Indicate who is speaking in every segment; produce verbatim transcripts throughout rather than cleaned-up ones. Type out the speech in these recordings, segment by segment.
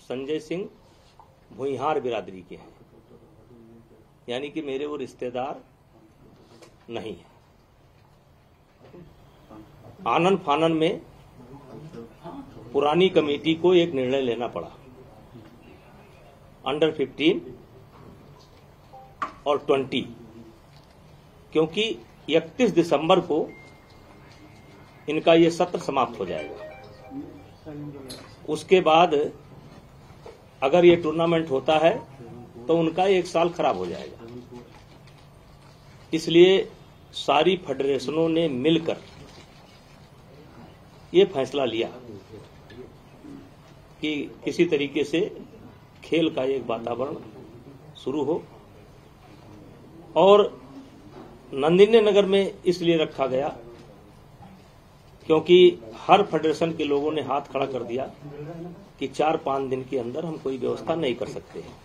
Speaker 1: संजय सिंह भुइहार बिरादरी के हैं, यानी कि मेरे वो रिश्तेदार नहीं है। आनन फानन में पुरानी कमेटी को एक निर्णय लेना पड़ा, अंडर फिफ्टीन और ट्वेंटी, क्योंकि इकतीस दिसंबर को इनका ये सत्र समाप्त हो जाएगा। उसके बाद अगर ये टूर्नामेंट होता है तो उनका एक साल खराब हो जाएगा। इसलिए सारी फेडरेशनों ने मिलकर ये फैसला लिया कि किसी तरीके से खेल का एक वातावरण शुरू हो, और नंदिनी नगर में इसलिए रखा गया क्योंकि हर फेडरेशन के लोगों ने हाथ खड़ा कर दिया कि चार पांच दिन के अंदर हम कोई व्यवस्था नहीं कर सकते हैं।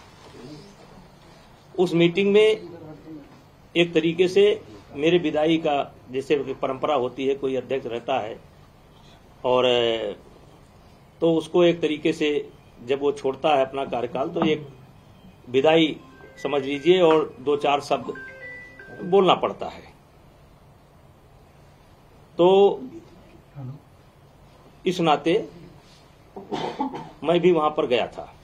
Speaker 1: उस मीटिंग में एक तरीके से मेरे विदाई का जैसे परंपरा होती है, कोई अध्यक्ष रहता है और तो उसको एक तरीके से जब वो छोड़ता है अपना कार्यकाल तो एक विदाई समझ लीजिए और दो चार शब्द बोलना पड़ता है। तो इस नाते मैं भी वहां पर गया था,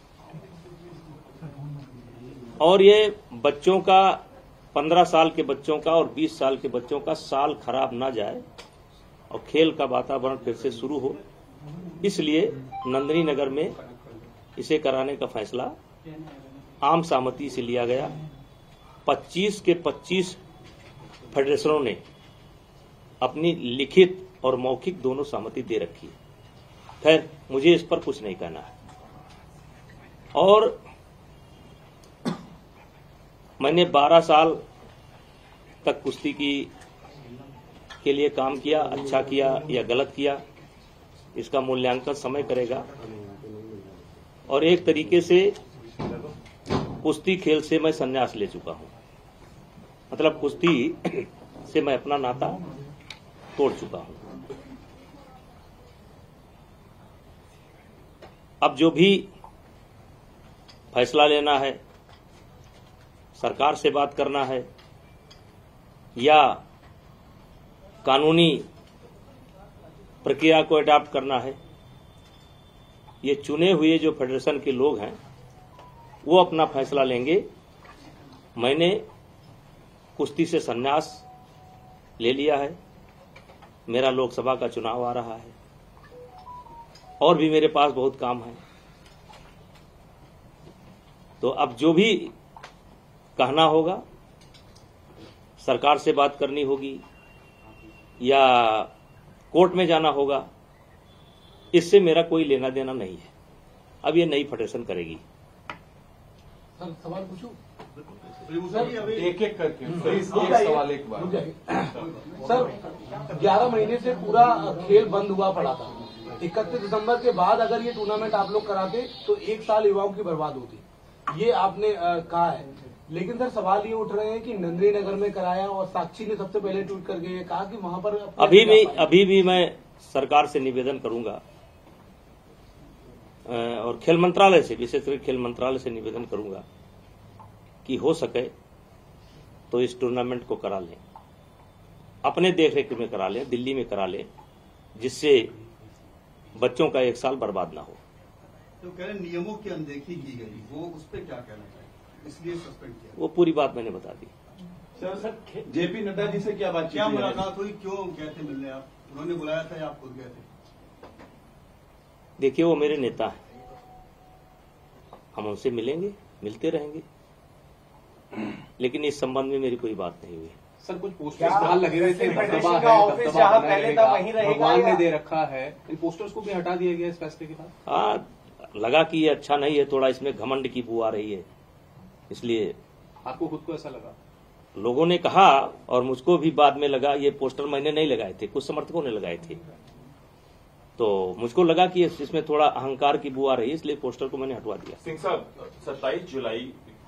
Speaker 1: और ये बच्चों का पंद्रह साल के बच्चों का और बीस साल के बच्चों का साल खराब ना जाए और खेल का वातावरण फिर से शुरू हो, इसलिए नंदिनी नगर में इसे कराने का फैसला आम सहमति से लिया गया। पच्चीस के पच्चीस फेडरेशनों ने अपनी लिखित और मौखिक दोनों सहमति दे रखी है। खैर, मुझे इस पर कुछ नहीं कहना है। और मैंने बारह साल तक कुश्ती की के लिए काम किया, अच्छा किया या गलत किया इसका मूल्यांकन समय करेगा। और एक तरीके से कुश्ती खेल से मैं संन्यास ले चुका हूं, मतलब कुश्ती से मैं अपना नाता तोड़ चुका हूं। अब जो भी फैसला लेना है, सरकार से बात करना है या कानूनी प्रक्रिया को अडॉप्ट करना है, ये चुने हुए जो फेडरेशन के लोग हैं वो अपना फैसला लेंगे। मैंने कुश्ती से संन्यास ले लिया है, मेरा लोकसभा का चुनाव आ रहा है और भी मेरे पास बहुत काम है। तो अब जो भी कहना होगा, सरकार से बात करनी होगी या कोर्ट में जाना होगा, इससे मेरा कोई लेना देना नहीं है। अब ये नई फेडरेशन करेगी।
Speaker 2: सर सवाल पूछूं?
Speaker 3: एक एक करके एक सवाल एक बार।
Speaker 2: सर, ग्यारह महीने से पूरा खेल बंद हुआ पड़ा था। इकतीस दिसंबर के बाद अगर ये टूर्नामेंट आप लोग कराते तो एक साल युवाओं की बर्बाद होती, ये आपने आ, कहा है। लेकिन सर सवाल ये उठ रहे हैं कि नंदिनी नगर में कराया और साक्षी ने सबसे पहले ट्वीट करके ये कहा कि वहां पर
Speaker 1: अभी भी अभी भी मैं सरकार से निवेदन करूंगा और खेल मंत्रालय से, विशेषकर खेल मंत्रालय से निवेदन करूंगा कि हो सके तो इस टूर्नामेंट को करा लें, अपने देखरेख में करा लें, दिल्ली में करा लें, जिससे बच्चों का एक साल बर्बाद ना हो।
Speaker 4: तो कह रहे नियमों की अनदेखी की गई, वो उस पर क्या कहना चाहिए, इसलिए सस्पेंड किया?
Speaker 1: वो पूरी बात मैंने बता दी।
Speaker 3: Sir sir JP Nadda ji से क्या बात,
Speaker 4: क्या मुलाकात हुई, क्यों गए थे मिलने आप? उन्होंने बुलाया था या आप खुद गए थे?
Speaker 1: देखिए, वो मेरे नेता हैं, हम उनसे मिलेंगे, मिलते रहेंगे, लेकिन इस संबंध में मेरी कोई बात नहीं हुई।
Speaker 3: सर कुछ पोस्टर्स बाहर लगे हुए थे,
Speaker 5: फेडरेशन का ऑफिस जहां पहले था वहीं रहेगा,
Speaker 3: भगवान ने दे रखा है, इन पोस्टर्स को भी हटा दिया गया इस फैसले के बाद?
Speaker 1: हाँ, लगा कि ये अच्छा नहीं है, थोड़ा इसमें घमंड की बू आ रही है, इसलिए।
Speaker 3: आपको खुद को ऐसा लगा?
Speaker 1: लोगों ने कहा और मुझको भी बाद में लगा, ये पोस्टर मैंने नहीं लगाए थे, कुछ समर्थकों ने लगाए थे, तो मुझको लगा कि इसमें थोड़ा अहंकार की बू आ रही है, इसलिए पोस्टर को मैंने हटवा दिया।
Speaker 6: सिंह साहब, सत्ताईस जुलाई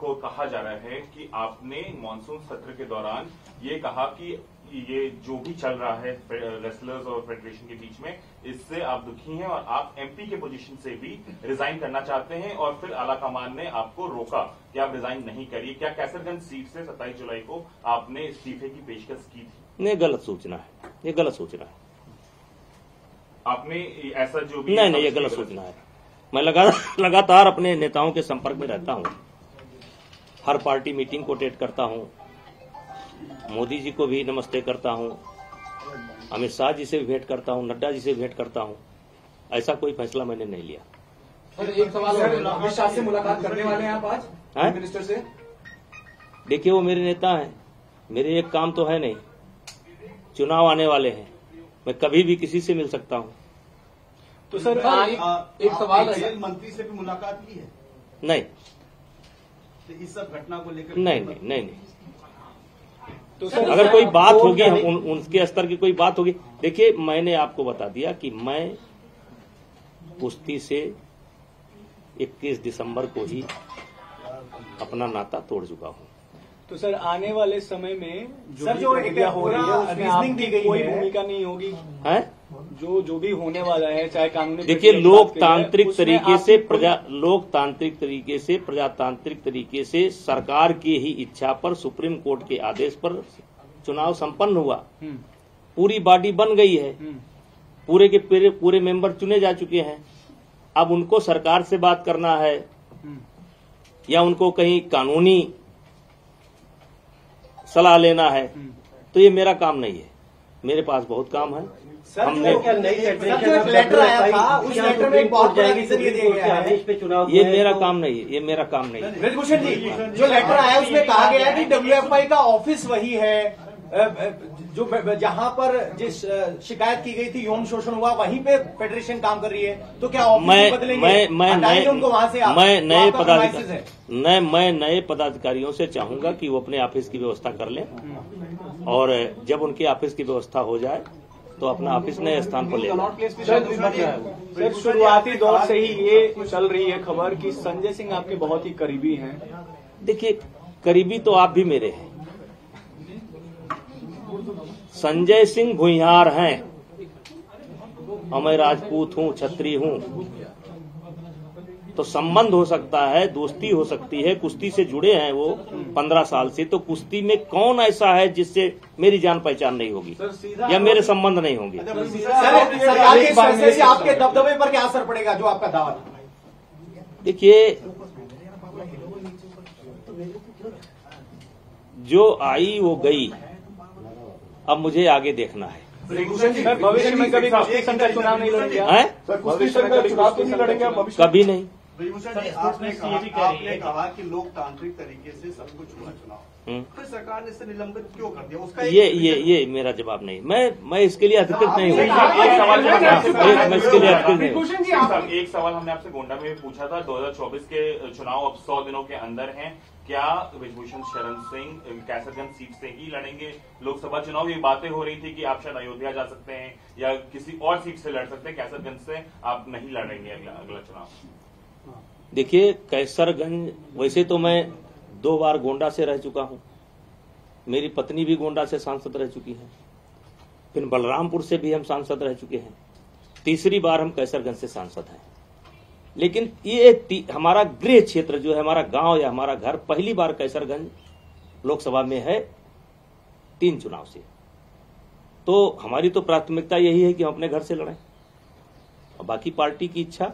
Speaker 6: को कहा जा रहा है कि आपने मानसून सत्र के दौरान ये कहा कि ये जो भी चल रहा है रेसलर्स और फेडरेशन के बीच में, इससे आप दुखी हैं और आप एमपी के पोजीशन से भी रिजाइन करना चाहते हैं, और फिर आलाकमान ने आपको रोका कि आप रिजाइन नहीं करिए। क्या कैसरगंज सीट से सत्ताईस जुलाई को आपने इस्तीफे की पेशकश की थी?
Speaker 1: नहीं, गलत सूचना है, ये गलत सूचना है।
Speaker 6: आपने ऐसा जो भी
Speaker 1: नहीं नहीं ये गलत सूचना है। मैं लगा लगातार अपने नेताओं के संपर्क में रहता हूं, हर पार्टी मीटिंग को अटेंड करता हूं, मोदी जी को भी नमस्ते करता हूं, अमित शाह जी से भी भेंट करता हूं, नड्डा जी से भेंट करता हूं। ऐसा कोई फैसला मैंने नहीं लिया।
Speaker 2: सर एक सवाल और, अमित शाह से मुलाकात करने वाले हैं आप आज
Speaker 1: हैं?
Speaker 2: मिनिस्टर से?
Speaker 1: देखिए, वो मेरे नेता हैं, मेरे एक काम तो है नहीं। चुनाव आने वाले हैं, मैं कभी भी किसी से मिल सकता हूं।
Speaker 2: तो सर
Speaker 4: आ,
Speaker 2: एक,
Speaker 4: आ,
Speaker 2: एक सवाल है।
Speaker 4: जेल मंत्री से भी मुलाकात की है?
Speaker 1: नहीं
Speaker 4: तो इस सब घटना को लेकर
Speaker 1: नहीं नहीं नहीं नहीं
Speaker 2: तो सर
Speaker 1: अगर कोई बात
Speaker 2: तो
Speaker 1: होगी,
Speaker 2: क्या-
Speaker 1: उन, उनके स्तर की कोई बात होगी। देखिए, मैंने आपको बता दिया कि मैं कुश्ती से इक्कीस दिसंबर को ही अपना नाता तोड़ चुका हूं।
Speaker 7: तो सर आने वाले समय में जो
Speaker 5: सर,
Speaker 7: भी
Speaker 5: जो एक
Speaker 7: प्रक्रिया हो रही है
Speaker 5: पूरा
Speaker 7: उसमें
Speaker 5: reasoning
Speaker 7: आपकी
Speaker 5: दी गई
Speaker 7: कोई
Speaker 5: है।
Speaker 7: भूमिका नहीं होगी?
Speaker 1: है
Speaker 7: जो जो भी होने वाला है, चाहे कानूनी
Speaker 1: देखिए,
Speaker 7: प्रक्रिया की बात की जाए,
Speaker 1: लोकतांत्रिक
Speaker 7: उसमें
Speaker 1: तरीके
Speaker 7: आपकी
Speaker 1: से
Speaker 7: कोई-
Speaker 1: प्रजा लोकतांत्रिक तरीके से प्रजातांत्रिक तरीके से सरकार की ही इच्छा पर, सुप्रीम कोर्ट के आदेश पर चुनाव संपन्न हुआ।
Speaker 7: हम्म,
Speaker 1: पूरी बॉडी बन गई है,
Speaker 7: हम्म,
Speaker 1: पूरे के पूरे पूरे मेंबर चुने जा चुके हैं। अब उनको सरकार से बात करना है
Speaker 7: हम्म।
Speaker 1: या उनको कहीं कानूनी सलाह लेना है, तो ये मेरा काम नहीं है। मेरे पास बहुत काम है।
Speaker 5: सर,
Speaker 1: हमने
Speaker 5: जो नई फेडरेशन जो एक लेटर आया था, उस लेटर में बहुत बड़ा रीजन ये दिया गया है।
Speaker 1: ये मेरा काम नहीं है, ये मेरा काम नहीं है।
Speaker 5: ब्रजभूषण जी, जो लेटर आया उसमें कहा गया है कि डब्ल्यूएफआई का ऑफिस वही है अ, अ, जो जहां पर जिस अ, शिकायत की गई थी, यौन शोषण हुआ, वहीं पे फेडरेशन काम कर रही है। तो क्या ऑफिस
Speaker 1: मैं
Speaker 5: बदलेंगे?
Speaker 1: मैं मैं
Speaker 5: हटाएंगे
Speaker 1: नए
Speaker 5: उनको वहां से आप?
Speaker 1: मैं
Speaker 5: तो
Speaker 1: नए
Speaker 5: आपका premises
Speaker 1: पदाधिकारी
Speaker 5: है।
Speaker 1: नए मैं नए पदाधिकारियों से चाहूंगा कि वो अपने ऑफिस की व्यवस्था कर लें, और जब उनके ऑफिस की व्यवस्था हो जाए तो अपना ऑफिस नए स्थान पर ले जाए।
Speaker 7: सर, शुरुआती दौर से ही ये चल रही है खबर कि संजय सिंह आपके बहुत ही करीबी हैं।
Speaker 1: देखिए, करीबी तो आप भी मेरे हैं। संजय सिंह भुइयार हैं और मैं राजपूत हूं, छत्री हूं, तो संबंध हो सकता है, दोस्ती हो सकती है। कुश्ती से जुड़े हैं वो पंद्रह साल से, तो कुश्ती में कौन ऐसा है जिससे मेरी जान पहचान नहीं होगी या मेरे संबंध नहीं होंगे?
Speaker 5: सर, सरकार के इस फैसले से आपके दबदबे पर क्या असर पड़ेगा, जो आपका दावा था?
Speaker 1: देखिए, जो आई वो गई, अब मुझे आगे देखना है।
Speaker 7: सर, भविष्य में कभी कुश्ती संघ का चुनाव नहीं लड़ेंगे आप?
Speaker 1: हैं?
Speaker 7: भविष्य में कभी
Speaker 3: चुनाव तो
Speaker 7: कुश्ती
Speaker 3: नहीं
Speaker 7: संघ का
Speaker 3: लड़ेंगे आप
Speaker 7: चुनाव-
Speaker 3: भविष्य?
Speaker 1: कभी नहीं।
Speaker 4: ब्रजभूषण जी, आपने कहा आपने कहा कि लोकतांत्रिक तरीके से सब कुछ हुआ चुनाव,
Speaker 1: हम्म।
Speaker 4: फिर सरकार ने इसे निलंबित क्यों कर दिया? उसका एक
Speaker 1: ये ये ये मेरा जवाब नहीं। मैं मैं इसके लिए अधिकृत नहीं हूँ।
Speaker 6: एक सवाल हमने आपसे
Speaker 1: मैं मैं इसके लिए अधिकृत नहीं हूँ।
Speaker 6: साहब, एक सवाल हमने आपसे गोंडा में भी पूछा था। दो हज़ार चौबीस के चुनाव अब सौ दिनों के अंदर हैं। क्या ब्रजभूषण शरण सिंह कैसरगंज सीट से ही लड़ेंगे लोकसभा चुनाव? ये बातें हो रही थी कि आप शायद अयोध्या जा सकते हैं या किसी और सीट से लड़ सकते हैं, कैसरगंज से आप नहीं लड़ेंगे अगला अगला चुनाव।
Speaker 1: देखिए, कैसरगंज, वैसे तो मैं दो बार गोंडा से रह चुका हूँ, मेरी पत्नी भी गोंडा से सांसद रह चुकी है, फिर बलरामपुर से भी हम सांसद रह चुके हैं, तीसरी बार हम कैसरगंज से सांसद हैं। लेकिन ये हमारा गृह क्षेत्र जो है, हमारा गांव या हमारा घर, पहली बार कैसरगंज लोकसभा में है तीन चुनाव से। तो हमारी तो प्राथमिकता यही है कि हम अपने घर से लड़ें, और बाकी पार्टी की इच्छा।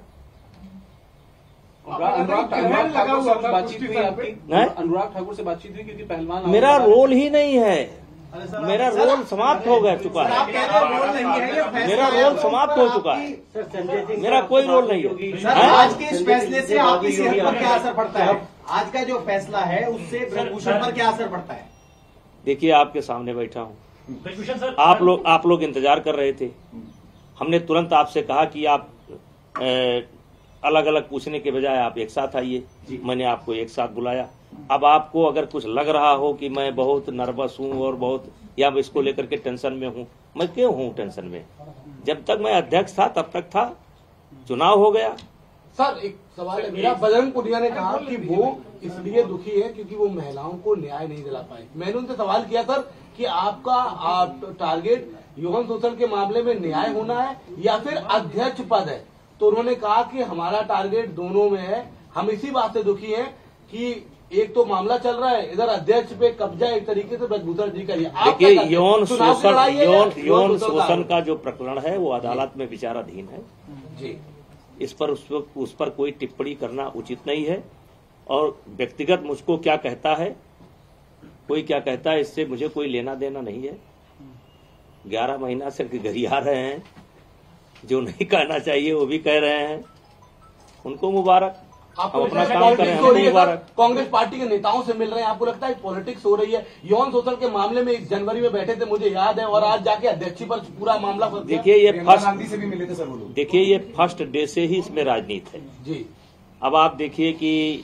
Speaker 2: अनुराग ठाकुर लगा हुआ था, बातचीत हुई आपकी?
Speaker 1: हैं?
Speaker 2: अनुराग ठाकुर से बातचीत हुई, क्योंकि पहलवान
Speaker 1: मेरा रोल ही नहीं है, मेरा रोल समाप्त हो गया चुका
Speaker 5: सर, आप
Speaker 1: है।
Speaker 5: कह रहे हैं रोल नहीं है, ये फैसला
Speaker 1: मेरा
Speaker 5: है।
Speaker 1: रोल समाप्त हो चुका है, मेरा कोई रोल नहीं है।
Speaker 5: सर, आज के इस फैसले से आपकी सेहत पर क्या असर पड़ता है? आज का जो फैसला है उससे ब्रजभूषण पर क्या असर पड़ता है?
Speaker 1: देखिए, आपके सामने बैठा हूँ, आप लोग आप लोग इंतजार कर रहे थे। हमने तुरंत आपसे कहा कि आप अलग अलग पूछने के बजाय आप एक साथ आइए, मैंने आपको एक साथ बुलाया। अब आपको अगर कुछ लग रहा हो कि मैं बहुत नर्वस हूं और बहुत या मैं इसको लेकर के टेंशन में हूं, मैं क्यों हूं टेंशन में? जब तक मैं अध्यक्ष था तब तक था, चुनाव हो गया,
Speaker 2: सर एक सवाल है मेरा। बजरंग पुनिया ने कहा कि वो इसलिए दुखी है क्योंकि वो महिलाओं को न्याय नहीं दिला पाए। मैंने उनसे सवाल किया सर कि आपका आप, टारगेट यौन शोषण के मामले में न्याय होना है या फिर अध्यक्ष पद है, तो उन्होंने कहा कि हमारा टारगेट दोनों में है। हम इसी बात से दुखी हैं कि एक तो मामला चल रहा है, इधर अध्यक्ष पे कब्जा एक तरीके से ब्रजभूषण जी करिए।
Speaker 1: देखिए, यौन शोषण यौन यौन शोषण का जो प्रकरण है वो अदालत में विचाराधीन है
Speaker 2: जी।
Speaker 1: इस पर उस, उस पर कोई टिप्पणी करना उचित नहीं है। और व्यक्तिगत मुझको क्या कहता है, कोई क्या कहता है, इससे मुझे कोई लेना देना नहीं है। ग्यारह महीना से गरिया रहे हैं, जो नहीं कहना चाहिए वो भी कह रहे हैं, उनको मुबारक।
Speaker 2: आपको
Speaker 1: अपना
Speaker 2: लगता है
Speaker 1: काम करें,
Speaker 2: पॉलिटिक्स हो
Speaker 1: हमको
Speaker 2: रही है
Speaker 1: मुबारक।
Speaker 2: सर? कांग्रेस पार्टी के नेताओं से मिल रहे हैं, आपको लगता है पॉलिटिक्स हो रही है? यौन शोषण के मामले में इस जनवरी में बैठे थे, मुझे याद है, और आज जाके अध्यक्ष पर पूरा मामला फंस गया।
Speaker 1: देखिए ये फर्स्ट
Speaker 3: गांधी से भी मिले थे सर वो लोग।
Speaker 1: देखिए ये फर्स्ट डे से ही इसमें राजनीति है
Speaker 2: जी।
Speaker 1: अब आप देखिए कि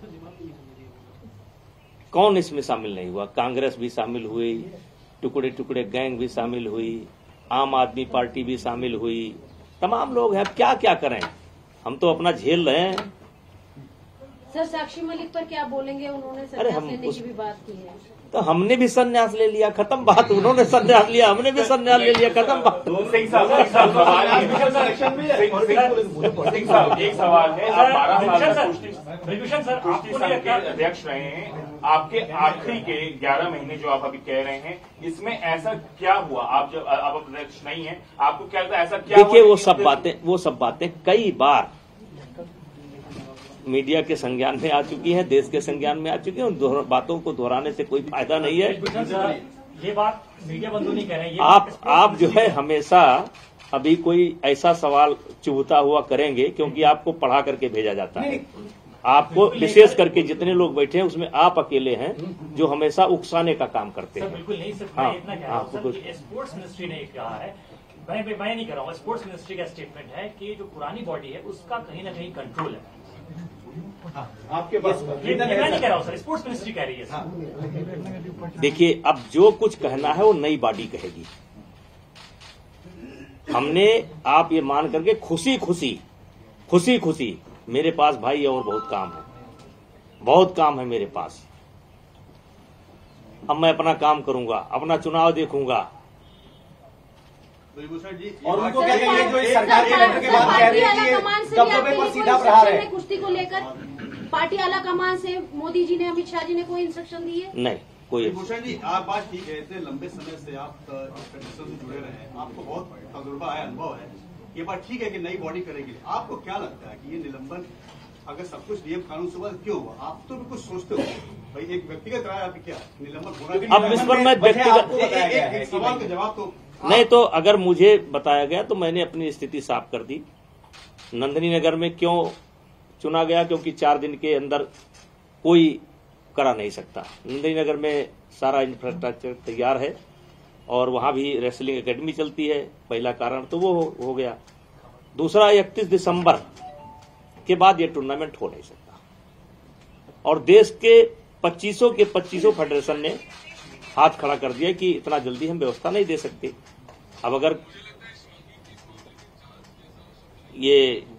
Speaker 1: कौन इसमें शामिल नहीं हुआ। कांग्रेस भी शामिल हुई, टुकड़े टुकड़े गैंग भी शामिल हुई, आम आदमी पार्टी भी शामिल हुई, तमाम लोग हैं। क्या क्या करें, हम तो अपना झेल रहे हैं।
Speaker 8: सर साक्षी मलिक पर क्या बोलेंगे? उन्होंने
Speaker 1: अरे
Speaker 8: संन्यास
Speaker 1: हम
Speaker 8: लेने
Speaker 1: उस-
Speaker 8: की भी बात की है।
Speaker 1: तो हमने भी संन्यास ले लिया, खत्म बात। उन्होंने संन्यास लिया, हमने भी संन्यास ले लिया, खत्म बात।
Speaker 6: सिंह साहब एक साल सवाल है। सिंह साहब एक सवाल है, आप बारह साल तक कुश्ती कुश्ती संघ के अध्यक्ष रहे हैं, आपके आखिरी के ग्यारह महीने जो आप अभी कह रहे हैं, इसमें ऐसा क्या हुआ? आप जब आप अध्यक्ष नहीं है, आपको क्या लगता है ऐसा क्या
Speaker 1: देखिए
Speaker 6: हुआ
Speaker 1: वो
Speaker 6: कि
Speaker 1: सब
Speaker 6: इससे-
Speaker 1: बातें वो सब बातें कई बार मीडिया के संज्ञान में आ चुकी हैं, देश के संज्ञान में आ चुकी हैं। उन दोहरा- बातों को दोहराने से कोई फायदा नहीं है।
Speaker 9: ये बात मीडिया बंधु नहीं कह रहे हैं। ये
Speaker 1: आप
Speaker 9: बात
Speaker 1: आप जो है हमेशा अभी कोई ऐसा सवाल चुभता हुआ करेंगे क्योंकि आपको पढ़ा करके भेजा जाता है। आपको विशेष करके जितने लोग बैठे हैं उसमें आप अकेले हैं जो हमेशा उकसाने का काम करते
Speaker 9: सर
Speaker 1: हैं।
Speaker 9: बिल्कुल नहीं। सिर्फ
Speaker 1: हाँ,
Speaker 9: मैं इतना कह रहा
Speaker 1: हाँ,
Speaker 9: हूँ सर
Speaker 1: कुछ-
Speaker 9: कि स्पोर्ट्स मिनिस्ट्री ने कहा है, मैं मैं नहीं कह रहा हूँ, स्पोर्ट्स मिनिस्ट्री का स्टेटमेंट है कि जो पुरानी बॉडी है उसका कहीं ना कहीं कंट्रोल है।
Speaker 5: आपके पास
Speaker 9: ये मैं नहीं कह रहा हूँ सर, स्पोर्ट्स मिनिस्ट्री कह रही है सर।
Speaker 1: देखिए अब जो कुछ कहना है वो नई बॉडी कहेगी। हमने आप ये मान करके खुशी खुशी खुशी खुशी मेरे पास भाई और बहुत काम है, बहुत काम है मेरे पास। अब मैं अपना काम करूंगा, अपना चुनाव देखूंगा।
Speaker 4: ब्रजभूषण जी
Speaker 5: और उनको
Speaker 8: सर,
Speaker 5: क्या कहिए जो इस
Speaker 8: सर,
Speaker 5: सरकार के
Speaker 8: सर,
Speaker 5: लेटर के
Speaker 8: सर,
Speaker 5: बाद कह रहे हैं
Speaker 8: पार्टी
Speaker 5: कि
Speaker 8: आलाकमान से
Speaker 5: ये
Speaker 8: भी
Speaker 5: दबदबे
Speaker 8: आपके
Speaker 5: पर
Speaker 8: लिए
Speaker 5: सीधा
Speaker 8: कोई
Speaker 5: प्रहार
Speaker 8: इंस्ट्रक्शन
Speaker 5: है।
Speaker 8: है कुश्ती को लेकर? पार्टी आलाकमान से मोदी जी ने, अमित शाह जी ने कोई इंस्ट्रक्शन दी है?
Speaker 1: नहीं कोई
Speaker 4: ब्रजभूषण जी, आप बात ठीक है, इतने लंबे समय से आप इस फेडरेशन से जुड़े रहे हैं, आपको बहुत तजुर्बा है, अनुभव है। ये बात ठीक है कि नई बॉडी करेगी। आपको क्या लगता है कि ये निलंबन अगर सब कुछ नियम कानून से क्यों हुआ? आप तो भी कुछ सोचते हो भाई, एक व्यक्तिगत राय आपकी क्या है? निलंबन होना
Speaker 1: अब इस पर मैं व्यक्तिगत
Speaker 5: आपको बताया गया है
Speaker 4: एक
Speaker 5: कि
Speaker 4: सवाल
Speaker 5: भाई-
Speaker 4: का जवाब तो
Speaker 1: नहीं, तो अगर मुझे बताया गया तो मैंने अपनी स्थिति साफ कर दी। नंदनी नगर में क्यों चुना गया? क्योंकि चार दिन के अंदर कोई करा नहीं सकता। नंदनी नगर में सारा इंफ्रास्ट्रक्चर तैयार है और वहां भी रेसलिंग एकेडमी चलती है, पहला कारण तो वो हो, हो गया। दूसरा, इकतीस दिसंबर के बाद ये टूर्नामेंट हो नहीं सकता और देश के पच्चीसों के पच्चीसों फेडरेशन ने हाथ खड़ा कर दिया कि इतना जल्दी हम व्यवस्था नहीं दे सकते। अब अगर ये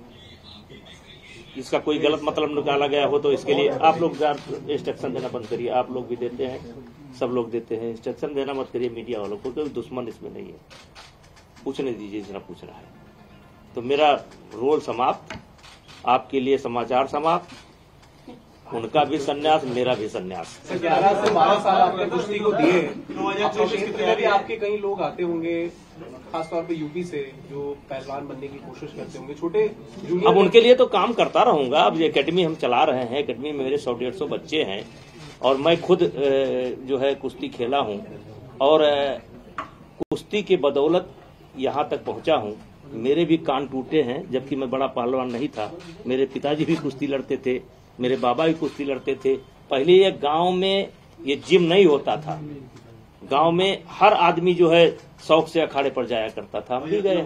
Speaker 1: इसका कोई गलत मतलब निकाला गया हो तो इसके लिए आप लोग इंस्ट्रक्शन देना बंद करिए। आप लोग भी देते हैं, सब लोग देते हैं, इंस्ट्रक्शन देना मत करिए मीडिया वालों को। कोई दुश्मन इसमें नहीं है, पूछने दीजिए जितना पूछ रहा है। तो मेरा रोल समाप्त, आपके लिए समाचार समाप्त। उनका भी संन्यास, मेरा भी संन्यास।
Speaker 10: ग्यारह से बारह साल आपने कुश्ती को दिए,
Speaker 4: दो हजार चौबीस की
Speaker 10: क्षेत्र में भी
Speaker 4: तैयारी
Speaker 10: आपके कई लोग आते होंगे, खासतौर पे यूपी से, जो पहलवान बनने की कोशिश करते होंगे, छोटे जूनियर।
Speaker 1: अब उनके लिए तो काम करता रहूंगा। अब ये एकेडमी हम चला रहे हैं, एकेडमी में मेरे सौ डेढ़ सौ बच्चे हैं और मैं खुद जो है कुश्ती खेला हूं और कुश्ती के बदौलत यहां तक पहुंचा हूं। मेरे भी कान टूटे हैं, जबकि मैं बड़ा पहलवान नहीं था। मेरे पिताजी भी कुश्ती लड़ते थे, मेरे बाबा भी कुश्ती लड़ते थे। पहले ये गांव में ये जिम नहीं होता था, गांव में हर आदमी जो है शौक से अखाड़े पर जाया करता था। हम भी गए।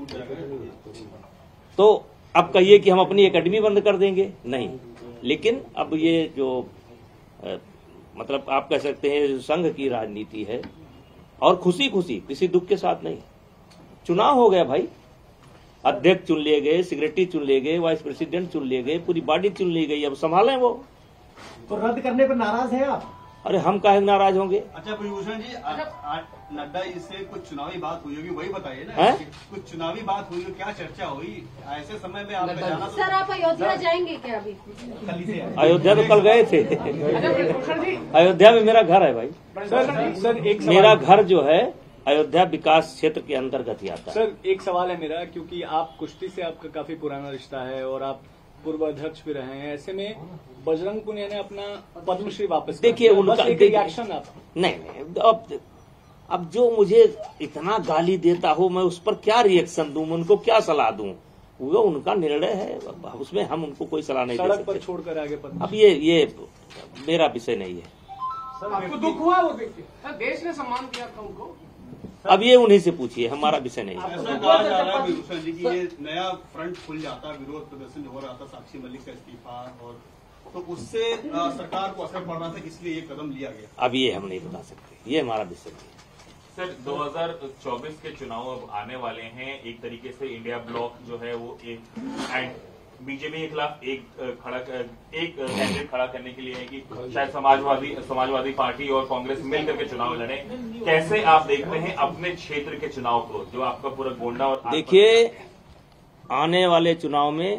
Speaker 1: तो अब कहिए कि हम अपनी एकेडमी बंद कर देंगे, नहीं। लेकिन अब ये जो आ, मतलब आप कह सकते हैं जो संघ की राजनीति है, और खुशी खुशी, किसी दुख के साथ नहीं। चुनाव हो गया भाई, अध्यक्ष चुन लिए गए, सेक्रेटरी चुन लिए गए, वाइस प्रेसिडेंट चुन लिए गए, पूरी बॉडी चुन ली गई, अब संभालें वो।
Speaker 5: तो रद्द करने पर नाराज हैं आप?
Speaker 1: अरे हम काहे नाराज होंगे?
Speaker 4: अच्छा ब्रिजभूषण जी, नड्डा जी से कुछ चुनावी बात हुई होगी, वही बताइए ना।
Speaker 1: है?
Speaker 4: कुछ चुनावी बात हुई हो, क्या चर्चा हुई ऐसे समय में आपका जाना?
Speaker 8: सर आप अयोध्या जाएंगे क्या अभी?
Speaker 1: अयोध्या तो कल गए थे। अयोध्या में मेरा घर है भाई।
Speaker 7: सर सर एक
Speaker 1: मेरा घर जो है अयोध्या विकास क्षेत्र के अंतर्गत ही आता है।
Speaker 7: सर एक सवाल है मेरा, क्योंकि आप कुश्ती से आपका काफी पुराना रिश्ता है और आप पूर्व अध्यक्ष भी रहे हैं, ऐसे में बजरंग पुनिया ने अपना पद्मश्री वापस,
Speaker 1: देखिए उनका
Speaker 7: एक रिएक्शन आप।
Speaker 1: नहीं नहीं, अब अब जो मुझे इतना गाली देता हो, मैं उस पर क्या रिएक्शन दूं, उनको क्या सलाह दूं? वो उनका निर्णय है, उसमें हम उनको कोई सलाह नहीं दे
Speaker 7: सड़क
Speaker 1: सकते।
Speaker 7: पर छोड़कर आगे पद्मश्री।
Speaker 1: अब ये ये मेरा विषय नहीं है।
Speaker 2: आपको दुख हुआ वो देख के? देश ने सम्मान किया था उनको।
Speaker 1: अब ये उन्हीं से पूछिए, हमारा विषय नहीं है।
Speaker 4: ऐसा कहा जा रहा है ब्रिजभूषण जी कि ये नया फ्रंट खुल जाता, विरोध प्रदर्शन हो रहा था, साक्षी मलिक का इस्तीफा, और तो उससे आ, सरकार को असर पड़ रहा था, इसलिए ये कदम लिया गया।
Speaker 1: अब ये हम नहीं बता सकते, ये हमारा विषय नहीं है।
Speaker 6: सर दो हज़ार चौबीस के चुनाव अब आने वाले हैं, एक तरीके से इंडिया ब्लॉक जो है वो एक एंड बीजेपी के खिलाफ एक खड़ा एक कैंडिडेट खड़ा करने के लिए है कि शायद समाजवादी समाजवादी पार्टी और कांग्रेस मिलकर के चुनाव लड़े। कैसे आप देखते हैं अपने क्षेत्र के चुनाव को, जो आपका पूरा गोंडा और
Speaker 1: देखिए, आने वाले चुनाव में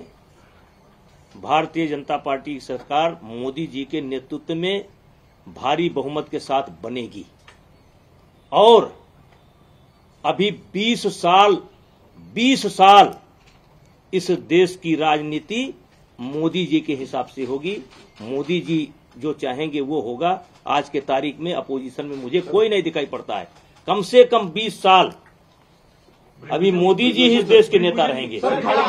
Speaker 1: भारतीय जनता पार्टी की सरकार मोदी जी के नेतृत्व में भारी बहुमत के साथ बनेगी और अभी बीस साल बीस साल इस देश की राजनीति मोदी जी के हिसाब से होगी। मोदी जी जो चाहेंगे वो होगा। आज के तारीख में अपोजिशन में मुझे कोई नहीं दिखाई पड़ता है। कम से कम बीस साल अभी मोदी जी ही इस देश के नेता रहेंगे।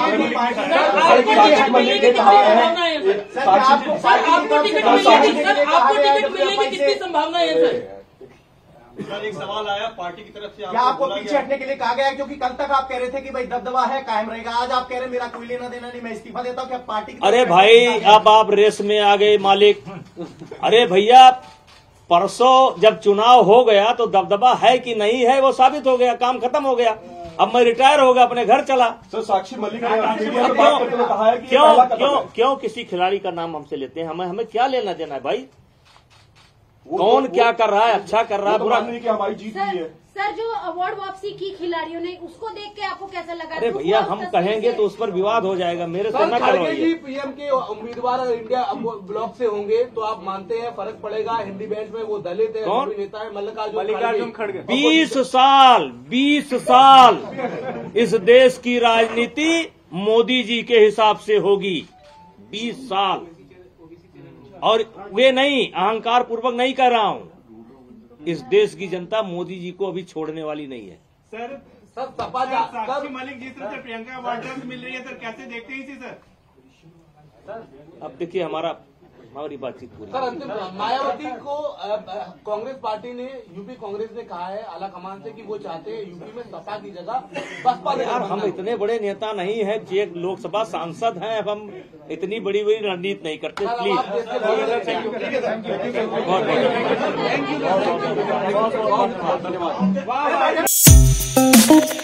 Speaker 2: संभावना है सर?
Speaker 4: सर एक सवाल आया पार्टी की तरफ से,
Speaker 5: क्या आपको पीछे हटने के लिए कहा गया है? क्योंकि कल तक आप कह रहे थे कि भाई दबदबा है, कायम रहेगा, आज आप कह रहे हैं मेरा कोई लेना देना नहीं, मैं इस्तीफा देता हूं। क्या पार्टी की?
Speaker 1: अरे भाई अब आप रेस में आ गए मालिक। अरे भैया परसों जब चुनाव हो गया तो दबदबा है कि नहीं है वो साबित हो गया, काम खत्म हो गया। अब मैं रिटायर हो गया, अपने घर चला।
Speaker 3: सर साक्षी मलिक ने मीडिया में बात करते हुए कहा है कि
Speaker 1: क्यों क्यों क्यों किसी खिलाड़ी का नाम हमसे लेते हैं? हमें हमें क्या लेना देना है भाई? कौन क्या कर रहा है, अच्छा कर रहा है, बुरा
Speaker 3: नहीं कि हमारी जीत हुई है।
Speaker 8: सर जो अवार्ड वापसी की खिलाड़ियों ने, उसको देख के आपको कैसा लगा?
Speaker 1: अरे भैया हम कहेंगे तो उस पर विवाद हो जाएगा, मेरे से न
Speaker 2: खड़गे जी
Speaker 1: करवाइए।
Speaker 2: पीएम के उम्मीदवार इंडिया ब्लॉक से होंगे तो आप मानते हैं फर्क पड़ेगा? हिंदी बेंच में वो दलित है,
Speaker 1: कौन?
Speaker 2: नेता है मल्लिकार्जुन
Speaker 7: मल्लिकार्जुन खड़गे।
Speaker 1: बीस साल बीस साल इस देश की राजनीति मोदी जी के हिसाब से होगी। बीस साल, और वे नहीं, अहंकार पूर्वक नहीं कह रहा हूं। इस देश की जनता मोदी जी को अभी छोड़ने वाली नहीं है।
Speaker 2: सर सर सपा जा
Speaker 3: साक्षी मलिक जिस तरह से प्रियंका वाड्रा से मिल रही है, सर कैसे देखते हैं इसे? सर
Speaker 1: अब देखिए हमारा हमारी बातचीत पूरी।
Speaker 2: सर अंतिम, मायावती को अ, अ, कांग्रेस पार्टी ने, यूपी कांग्रेस ने कहा है आला कमान से कि वो चाहते हैं यूपी में सपा की जगह बसपा।
Speaker 1: यार हम इतने बड़े नेता नहीं हैं, एक लोकसभा सांसद हैं, अब हम इतनी बड़ी बड़ी रणनीति नहीं करते। प्लीज
Speaker 2: बहुत बहुत धन्यवाद।